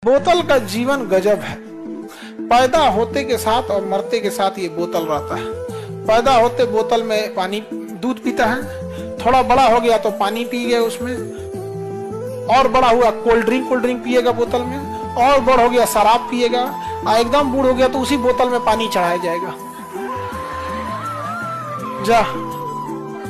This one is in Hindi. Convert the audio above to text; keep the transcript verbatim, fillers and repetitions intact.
बोतल का जीवन गजब है। पैदा होते के साथ और मरते के साथ ये बोतल रहता है। पैदा होते बोतल में पानी दूध पीता है, थोड़ा बड़ा हो गया तो पानी पी गया उसमें, और बड़ा हुआ कोल्ड ड्रिंक कोल्ड ड्रिंक पिएगा बोतल में, और बड़ा हो गया शराब पिएगा, और एकदम बूढ़ हो गया तो उसी बोतल में पानी चढ़ाया जाएगा। जा